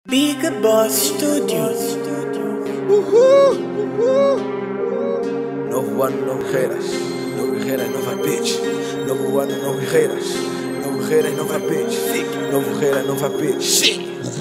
Big Boss Studios. Novo ano, novo guerreiras. Novo guerreiras, nova bitch. Novo ano, novo guerreiras. Novo guerreiras, nova bitch. Novo guerreiras, nova bitch.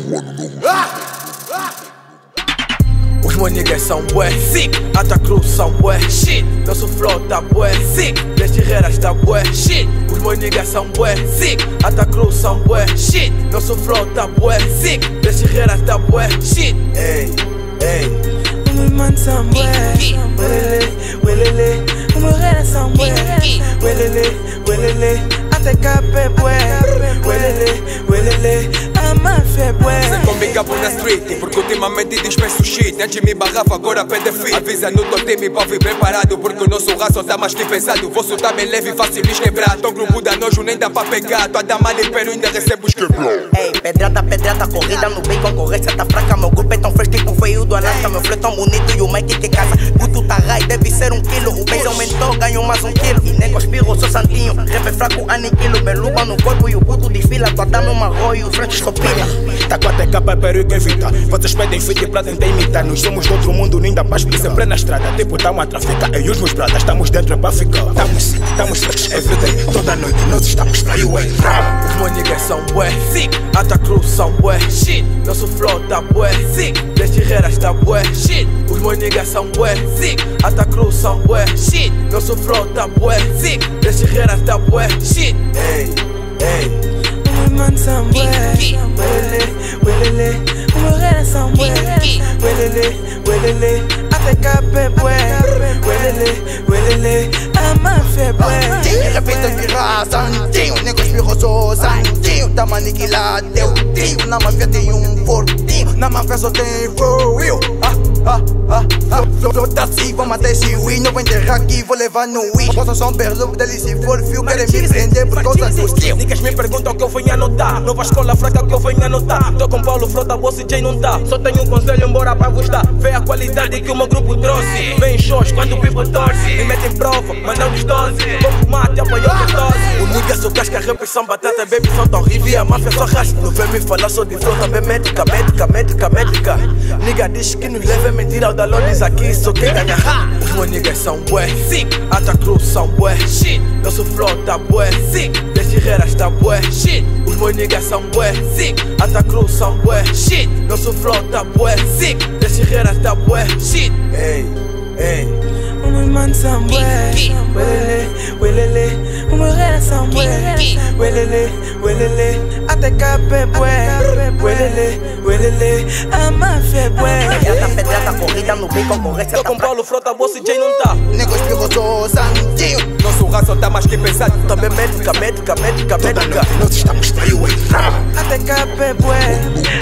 Os meus niggas são bué, sick. Ata Cruz são bué, shit. Nosso flow tá bué, sick. Das guerreiras tá bué, shit. Os meus niggas são bué, sick. Ata Cruz são bué, shit. Nosso flow tá bué, sick. Das guerreiras tá bué, shit. Ei, ei. Os meus manos são bué. Welele, os meus guerreiros são bué. Welele, até capé bué. Welele, a máfia é bué. Com Big Up na street, porque ultimamente dispenso shit. Antes me barrava, agora pede fit. Avisa no teu time pra vir preparado, porque o nosso raço tá mais que pesado. Vosso tá bem leve e fácil de quebrar. Tão grupo da nojo nem dá pra pegar. Tu a dar mal pero ainda recebo os quebrou. Ei, pedrada, corrida no bem, concorrência tá fraca. Meu grupo é tão fresco tipo veio do Alasca. Meu flow tão bonito e o Mike que casa. Puto tá high, deve ser 1 quilo. O beijo aumentou, ganhou mais 1 quilo. E nem conspiro, sou santinho. Rap é fraco, aniquilo. Me lupa no corpo e o puto desfila. Tu a dar meu marro e os frentes copilha. Tá com a capa, pero que evita. Vocês pedem fit pra tentar imitar. Nós somos de outro mundo, nem dá pra explicar. Sempre na estrada, tipo, tamo a traficar. E os meus pratas, estamos dentro pra ficar. Tamo fresh everyday, toda noite. Nós estamos pra you. Os meus niggas são bué, sick. Ata Cruz são bué, shit. Nosso flow tá bué, sick. Das guerreiras tá bué, shit. Os meus niggas são bué, sick. Ata Cruz são bué, shit. Nosso flow tá bué, sick. Das guerreiras tá bué, shit. Ei, ei. Os meus manos são bué. Welele, os meus guerreiros são bué. Welele, até capé bué. Welele, a máfia é bué. Repita de raça, santinho. Nego espirroso, santinho. Tá maniquilado, teu tio. Na máfia tem fortinho. Na máfia só tem for real. Flow tá assim, vou matar esse win. Não vou enterrar aqui, vou levar no win. Posso só um berloco dele se for fio. Querem me prender por causa do skill. Niggas me perguntam que eu venho anotar. Nova escola fraca que eu venho anotar. Tô com Paulo Frota, o CJ não tá. Só tenho um conselho, embora pra vos dar. Vê a qualidade que o meu grupo trouxe. Vem shows quando o people torce. Me metem prova, mandam-nos dose. Como mate, apoiou que dose. O nigga sou casca, rap são batata, baby são tão horrível. A máfia só racha. Não vem me falar só de flow, também médica. Nigga diz que nos leva mentira, o da Londres aqui só quem ganha. Os meus niggas são bué, sick. Ata Cruz são bué, shit. Nosso flow tá bué, sick. Das guerreiras tá bué, shit. Os meus niggas são bué, sick. Ata Cruz são bué, shit. Nosso flow tá bué, sick. Das guerreiras tá bué, shit. Ei, ei. Os meus manos são bué. Welele, os meus guerreiros são bué. Welele, até capé bué. Welele, a máfia é bué. Pedrada, corrida no bem, concorrência Tô tá com fraca. Paulo Frota, o CJ não tá. Nego espirroso, santinho. Nosso raço tá mais que pesado. Também médica. Nós estamos pra you. Até capé bué.